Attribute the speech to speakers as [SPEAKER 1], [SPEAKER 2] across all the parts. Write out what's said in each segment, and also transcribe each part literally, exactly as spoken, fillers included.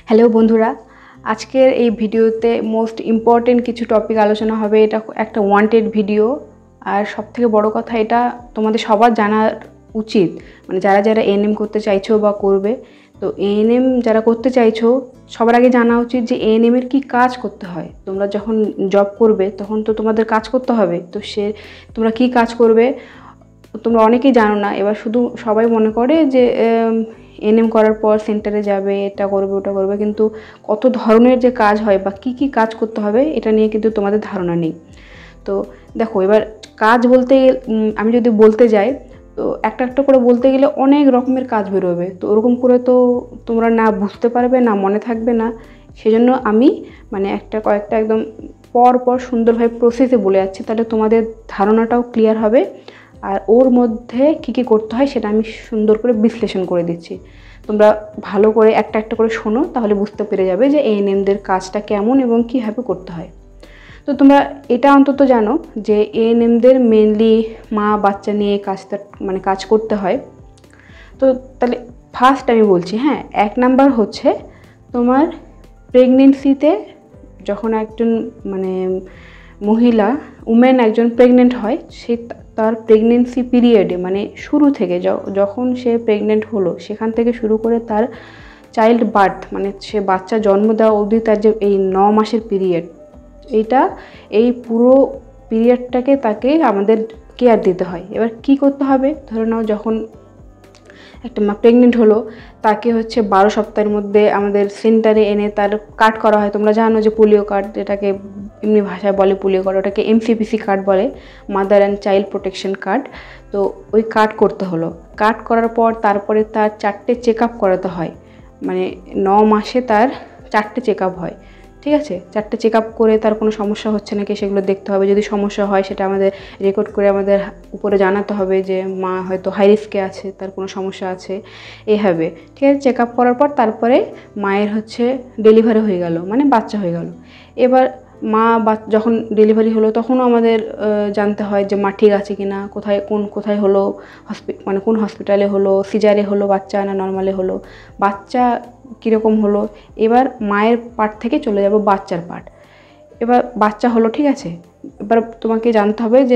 [SPEAKER 1] Hello বন্ধুরা, আজকের এই ভিডিওতে মোস্ট ইম্পর্টেন্ট কিছু টপিক আলোচনা হবে। এটা একটা ওয়ান্টেড ভিডিও, আর সবথেকে বড় কথা এটা তোমাদের সবার জানা উচিত, মানে যারা যারা এএনএম করতে চাইছো বা করবে। তো এএনএম যারা করতে চাইছো সবার আগে জানা উচিত যে এএনএম এর কী কাজ করতে হয়। তোমরা যখন জব করবে তখন তো তোমাদের কাজ করতে হবে, তো সে তোমরা কী কাজ করবে তোমরা অনেকেই জানো না। এবার শুধু সবাই মনে করে যে এএনএম করার পর সেন্টারে যাবে, এটা করবে ওটা করবে, কিন্তু কত ধরনের যে কাজ হয় বা কি কি কাজ করতে হবে এটা নিয়ে কিন্তু তোমাদের ধারণা নেই। তো দেখো, এবার কাজ বলতে আমি যদি বলতে যাই তো একটা একটা করে বলতে গেলে অনেক রকমের কাজ বেরোবে, তো ওরকম করে তো তোমরা না বুঝতে পারবে না মনে থাকবে না। সেজন্য আমি মানে একটা কয়েকটা একদম পর পর সুন্দরভাবে প্রসেসে বলে যাচ্ছি, তাহলে তোমাদের ধারণাটাও ক্লিয়ার হবে। আর ওর মধ্যে কী কী করতে হয় সেটা আমি সুন্দর করে বিশ্লেষণ করে দিচ্ছি। তোমরা ভালো করে একটা একটা করে শোনো, তাহলে বুঝতে পেরে যাবে যে এএনএমদের কাজটা কেমন এবং কীভাবে করতে হয়। তো তোমরা এটা অন্তত জানো যে এএনএমদের মেনলি মা বাচ্চা নিয়ে কাজটা মানে কাজ করতে হয়। তো তাহলে ফার্স্ট আমি বলছি, হ্যাঁ, এক নাম্বার হচ্ছে তোমার প্রেগনেন্সিতে যখন একজন মানে মহিলা উমেন একজন প্রেগনেন্ট হয়, সে তার প্রেগনেন্সি পিরিয়ডে মানে শুরু থেকে যখন সে প্রেগনেন্ট হলো সেখান থেকে শুরু করে তার চাইল্ড বার্থ মানে সে বাচ্চা জন্ম দেওয়া অবধি তার যে এই ন মাসের পিরিয়ড, এইটা এই পুরো পিরিয়ডটাকে তাকে আমাদের কেয়ার দিতে হয়। এবার কি করতে হবে, ধরে নাও যখন একটা মা প্রেগনেন্ট হলো, তাকে হচ্ছে বারো সপ্তাহের মধ্যে আমাদের সেন্টারে এনে তার কার্ড করা হয়। তোমরা জানো যে পোলিও কার্ড, যেটাকে এমনি ভাষায় বলে পোলিও কার্ড, ওটাকে এমসিপিসি কার্ড বলে, mother and child protection card. তো ওই কার্ড করতে হলো, কার্ড করার পর তারপরে তার চারটে চেক আপ করাতে হয়, মানে ন মাসে তার চারটে চেক আপ হয়, ঠিক আছে। চারটে চেক আপ করে তার কোনো সমস্যা হচ্ছে নাকি সেগুলো দেখতে হবে। যদি সমস্যা হয় সেটা আমাদের রেকর্ড করে আমাদের উপরে জানাতে হবে যে মা হয়তো হাই রিস্কে আছে, তার কোনো সমস্যা আছে, এভাবে, ঠিক আছে। চেক আপ করার পর তারপরে মায়ের হচ্ছে ডেলিভারি হয়ে গেল, মানে বাচ্চা হয়ে গেল। এবার মা বা যখন ডেলিভারি হলো তখনও আমাদের জানতে হয় যে মা ঠিক আছে কি না, কোথায় কোন কোথায় হলো, হসপি মানে কোন হসপিটালে হলো, সিজারে হলো বাচ্চা না নর্মালে হলো, বাচ্চা কীরকম হলো। এবার মায়ের পার্ট থেকে চলে যাব বাচ্চার পার্ট। এবার বাচ্চা হলো, ঠিক আছে। এবার তোমাকে জানতে হবে যে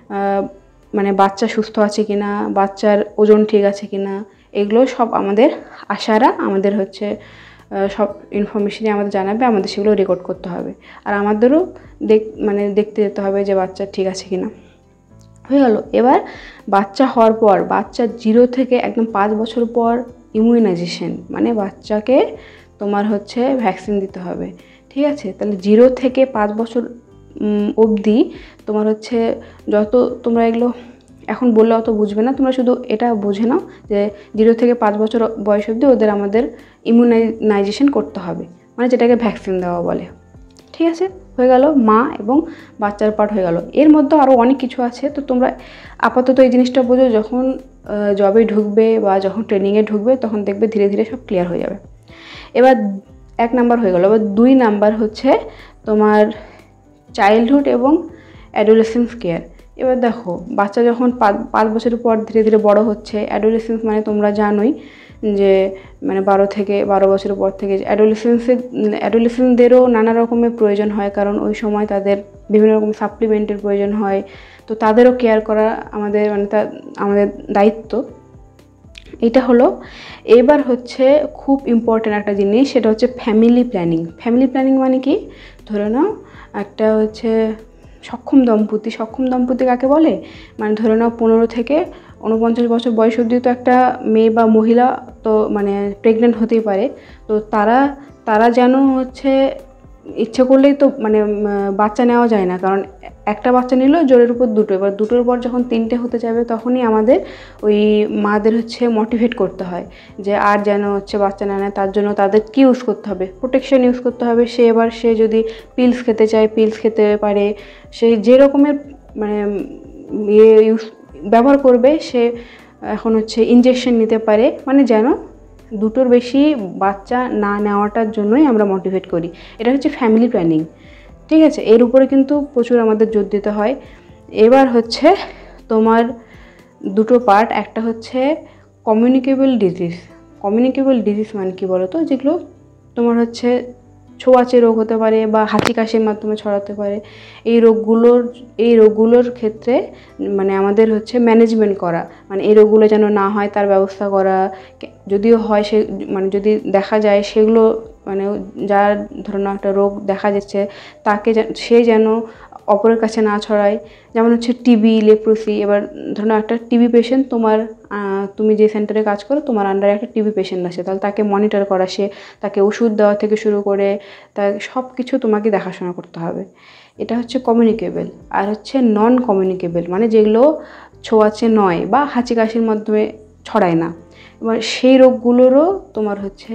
[SPEAKER 1] মানে বাচ্চা সুস্থ আছে কি না, বাচ্চার ওজন ঠিক আছে কি না, এগুলো সব আমাদের আশারা আমাদের হচ্ছে সব ইনফরমেশনই আমাদের জানাবে, আমাদের সেগুলো রেকর্ড করতে হবে। আর আমাদেরও দেখ মানে দেখতে যেতে হবে যে বাচ্চা ঠিক আছে কি না। হয়ে গেল। এবার বাচ্চা হওয়ার পর বাচ্চা জিরো থেকে একদম পাঁচ বছর পর ইমিউনাইজেশন, মানে বাচ্চাকে তোমার হচ্ছে ভ্যাকসিন দিতে হবে, ঠিক আছে। তাহলে জিরো থেকে পাঁচ বছর অবধি তোমার হচ্ছে যত তোমরা এগুলো এখন বললে অত বুঝবে না, তোমরা শুধু এটা বুঝে নাও যে জিরো থেকে পাঁচ বছর বয়স অবধি ওদের আমাদের ইমিউনাইজেশন করতে হবে, মানে যেটাকে ভ্যাকসিন দেওয়া বলে, ঠিক আছে। হয়ে গেল মা এবং বাচ্চার পার্ট হয়ে গেল। এর মধ্যে আরও অনেক কিছু আছে, তো তোমরা আপাতত এই জিনিসটা বোঝো, যখন জবে ঢুকবে বা যখন ট্রেনিংয়ে ঢুকবে তখন দেখবে ধীরে ধীরে সব ক্লিয়ার হয়ে যাবে। এবার এক নাম্বার হয়ে গেল। এবার দুই নাম্বার হচ্ছে তোমার চাইল্ডহুড এবং অ্যাডোলেসেন্স কেয়ার। এবার দেখো, বাচ্চা যখন পাঁচ বছরের পর ধীরে ধীরে বড় হচ্ছে, অ্যাডোলেসেন্স মানে তোমরা জানোই যে মানে বারো থেকে বারো বছরের পর থেকে অ্যাডোলেসেন্সের অ্যাডোলেসেন্সদেরও নানা রকমের প্রয়োজন হয়, কারণ ওই সময় তাদের বিভিন্ন রকম সাপ্লিমেন্টের প্রয়োজন হয়, তো তাদেরও কেয়ার করা আমাদের মানে তা আমাদের দায়িত্ব। এটা হলো। এবার হচ্ছে খুব ইম্পর্ট্যান্ট একটা জিনিস, সেটা হচ্ছে ফ্যামিলি প্ল্যানিং। ফ্যামিলি প্ল্যানিং মানে কি, ধরে নাও একটা হচ্ছে সক্ষম দম্পতি, সক্ষম দম্পতি কাকে বলে, মানে ধরে নাও পনেরো থেকে উনপঞ্চাশ বছর বয়স অবধি তো একটা মেয়ে বা মহিলা তো মানে প্রেগনেন্ট হতেই পারে। তো তারা তারা যেন হচ্ছে ইচ্ছে করলেই তো মানে বাচ্চা নেওয়া যায় না, কারণ একটা বাচ্চা নিল জোরের উপর দুটো, এবার দুটোর পর যখন তিনটে হতে যাবে তখনই আমাদের ওই মাদের হচ্ছে মোটিভেট করতে হয় যে আর যেন হচ্ছে বাচ্চা না নেয়। তার জন্য তাদের কী ইউজ করতে হবে, প্রোটেকশন ইউজ করতে হবে। সে এবার সে যদি পিলস খেতে চায় পিলস খেতে পারে, সে যে রকমের মানে ইয়ে ইউজ ব্যবহার করবে, সে এখন হচ্ছে ইনজেকশন নিতে পারে, মানে যেন দুটোর বেশি বাচ্চা না নেওয়াটার জন্যই আমরা মোটিভেট করি। এটা হচ্ছে ফ্যামিলি প্ল্যানিং, ঠিক আছে। এর উপরে কিন্তু প্রচুর আমাদের জোর দিতে হয়। এবার হচ্ছে তোমার দুটো পার্ট, একটা হচ্ছে কমিউনিকেবল ডিজিজ। কমিউনিকেবল ডিজিজ মানে কি বলো তো, যেগুলো তোমার হচ্ছে ছোঁয়াচে রোগ হতে পারে বা হাঁচি কাশির মাধ্যমে ছড়াতে পারে। এই রোগগুলোর এই রোগগুলোর ক্ষেত্রে মানে আমাদের হচ্ছে ম্যানেজমেন্ট করা, মানে এই রোগগুলো যেন না হয় তার ব্যবস্থা করা, যদিও হয় সে মানে যদি দেখা যায় সেগুলো মানে যার ধরুন একটা রোগ দেখা যাচ্ছে তাকে সে যেন অপরের কাছে না ছড়ায়। যেমন হচ্ছে টিবি, লেপ্রোসি। এবার ধরুন একটা টিবি পেশেন্ট তোমার তুমি যে সেন্টারে কাজ করো তোমার আন্ডারে একটা টিবি পেশেন্ট আছে, তাহলে তাকে মনিটর করা, সে তাকে ওষুধ দেওয়া থেকে শুরু করে তার সব কিছু তোমাকে দেখাশোনা করতে হবে। এটা হচ্ছে কমিউনিকেবল। আর হচ্ছে নন কমিউনিকেবল মানে যেগুলো ছোঁয়াচে নয় বা হাঁচি কাশির মাধ্যমে ছড়ায় না। এবার সেই রোগগুলোরও তোমার হচ্ছে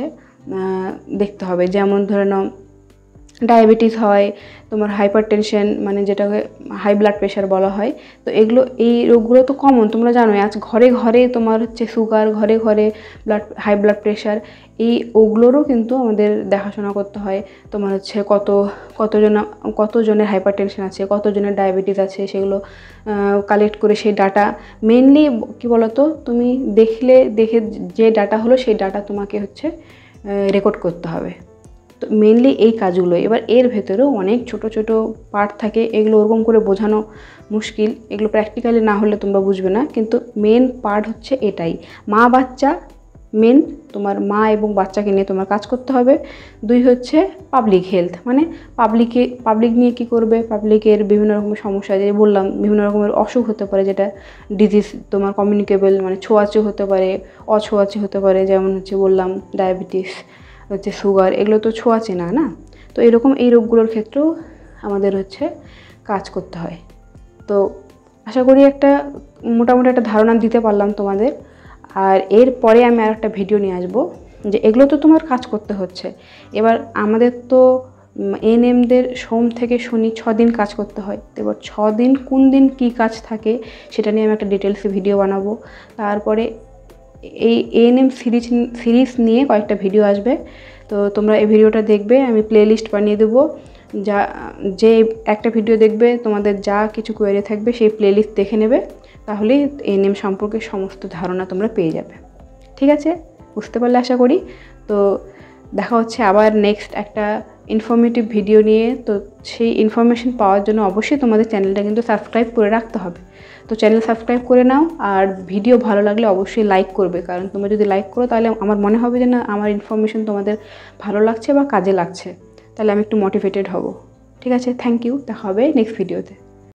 [SPEAKER 1] দেখতে হবে। যেমন ধরে নাও ডায়াবেটিস হয়, তোমার হাইপার টেনশন মানে যেটাকে হাই ব্লাড প্রেশার বলা হয়। তো এগুলো এই রোগগুলো তো কমন, তোমরা জানো আজ ঘরে ঘরে তোমার হচ্ছে সুগার, ঘরে ঘরে ব্লাড হাই ব্লাড প্রেশার। এই ওগুলোরও কিন্তু আমাদের দেখাশোনা করতে হয়। তোমার হচ্ছে কত কতজন কতজনের হাইপার টেনশন আছে, কতজনের ডায়াবেটিস আছে, সেগুলো কালেক্ট করে সেই ডাটা মেনলি কী বলতো, তুমি দেখলে দেখে যে ডাটা হলো সেই ডাটা তোমাকে হচ্ছে রেকর্ড করতে হবে। তো মেনলি এই কাজগুলো। এবার এর ভেতরেও অনেক ছোট ছোট পার্ট থাকে, এগুলো ওরকম করে বোঝানো মুশকিল, এগুলো প্র্যাকটিক্যালি না হলে তোমরা বুঝবে না। কিন্তু মেন পার্ট হচ্ছে এটাই, মা বাচ্চা মেন, তোমার মা এবং বাচ্চাকে নিয়ে তোমার কাজ করতে হবে। দুই হচ্ছে পাবলিক হেলথ, মানে পাবলিকে পাবলিক নিয়ে কী করবে, পাবলিকের বিভিন্ন রকমের সমস্যা, যে বললাম বিভিন্ন রকমের অসুখ হতে পারে যেটা ডিজিজ তোমার কমিউনিকেবল, মানে ছোঁয়াচে হতে পারে, অছোঁয়াচে হতে পারে। যেমন হচ্ছে বললাম ডায়াবেটিস, হচ্ছে সুগার, এগুলো তো ছোঁয়াচে না না। তো এরকম এই রোগগুলোর ক্ষেত্রেও আমাদের হচ্ছে কাজ করতে হয়। তো আশা করি একটা মোটামুটি একটা ধারণা দিতে পারলাম তোমাদের। আর এরপরে আমি আর একটা ভিডিও নিয়ে আসবো, যে এগুলো তো তোমার কাজ করতে হচ্ছে। এবার আমাদের তো এএনএমদের সোম থেকে শনি ছ দিন কাজ করতে হয়। তো এবার ছ দিন কোন দিন কী কাজ থাকে সেটা নিয়ে আমি একটা ডিটেলসে ভিডিও বানাবো। তারপরে এই এএনএম সিরিজ সিরিজ নিয়ে কয়েকটা ভিডিও আসবে। তো তোমরা এই ভিডিওটা দেখবে, আমি প্লে লিস্ট বানিয়ে দেবো। যা যে একটা ভিডিও দেখবে তোমাদের যা কিছু কোয়েরি থাকবে সেই প্লে লিস্ট দেখে নেবে, তাহলে এএনএম সম্পর্কে সমস্ত ধারণা তোমরা পেয়ে যাবে। ঠিক আছে, বুঝতে পারলে আশা করি। তো দেখা হচ্ছে আবার নেক্সট একটা ইনফরমেটিভ ভিডিও নিয়ে। তো সেই ইনফরমেশন পাওয়ার জন্য অবশ্যই তোমাদের চ্যানেলটা কিন্তু সাবস্ক্রাইব করে রাখতে হবে। তো চ্যানেল সাবস্ক্রাইব করে নাও, আর ভিডিও ভালো লাগলে অবশ্যই লাইক করবে, কারণ তোমরা যদি লাইক করো তাহলে আমার মনে হবে যে না আমার ইনফরমেশন তোমাদের ভালো লাগছে বা কাজে লাগছে, তাহলে আমি একটু মোটিভেটেড হব। ঠিক আছে, থ্যাংক ইউ, দেখা হবে নেক্সট ভিডিওতে।